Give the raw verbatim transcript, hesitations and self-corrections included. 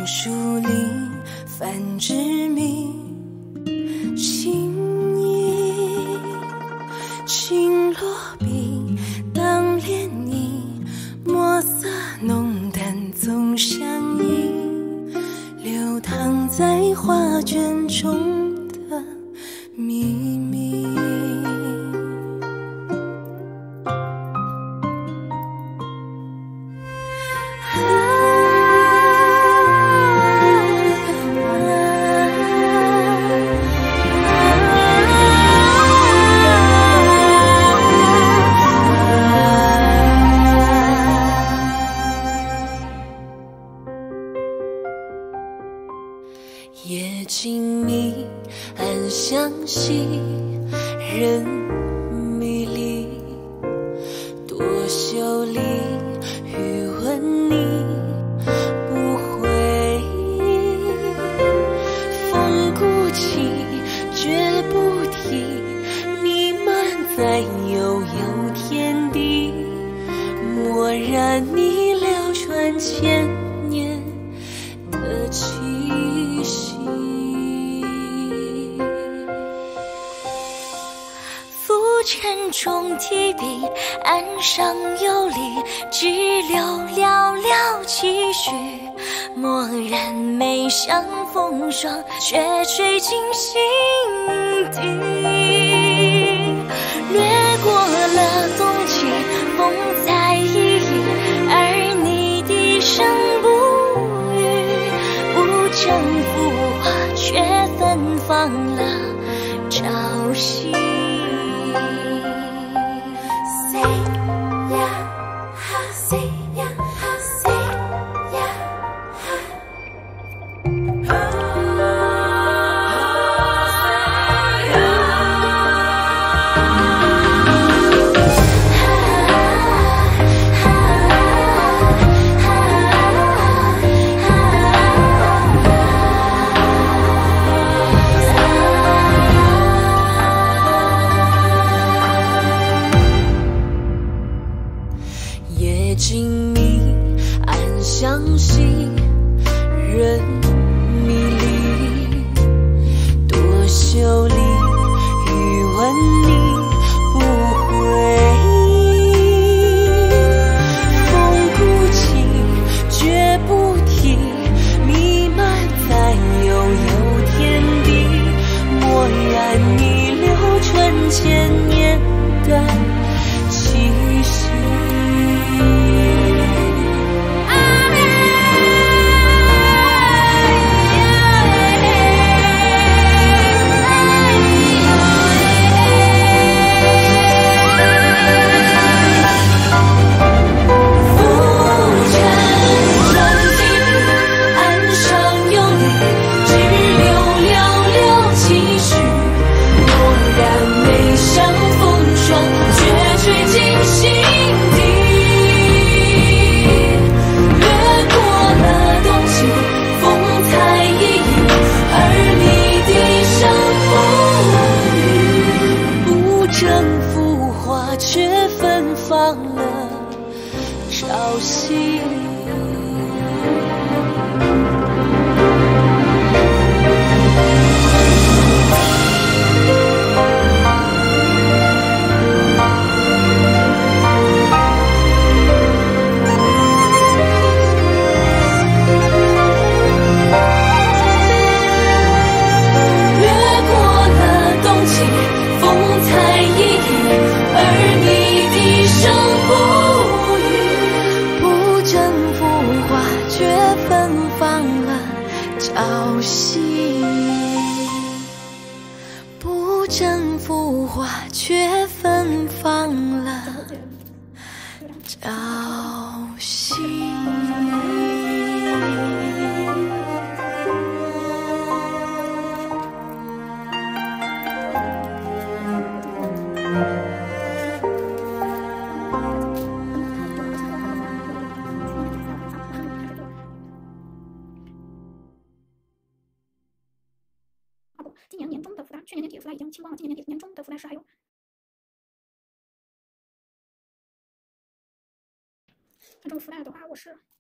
树林繁殖鸣，情意轻落笔，当涟漪，墨色浓淡总相依，流淌在画卷中的秘密。夜静谧，暗相惜，人迷离。多秀丽，欲问你不回。风鼓起，绝不提，弥漫在悠悠天地。蓦然你流传千年的气息。 浮沉中提笔，岸上游离，只留寥寥几许。蓦然眉上风霜，却吹进心底。掠过了冬季，风采依依，而你低声不语。不正浮华，却芬芳了朝夕。 夜静谧，暗相惜，人迷离。多秀丽，欲问你不回。风鼓起，绝不提，弥漫在悠悠天地。蓦然你流传千年的气息。却芬芳了朝夕。朝夕，不正浮华，却芬芳了朝夕。 今年年中的复旦，去年年底的复旦已经清光了。今年年底年中的复旦是还有，那这个复旦的话，我是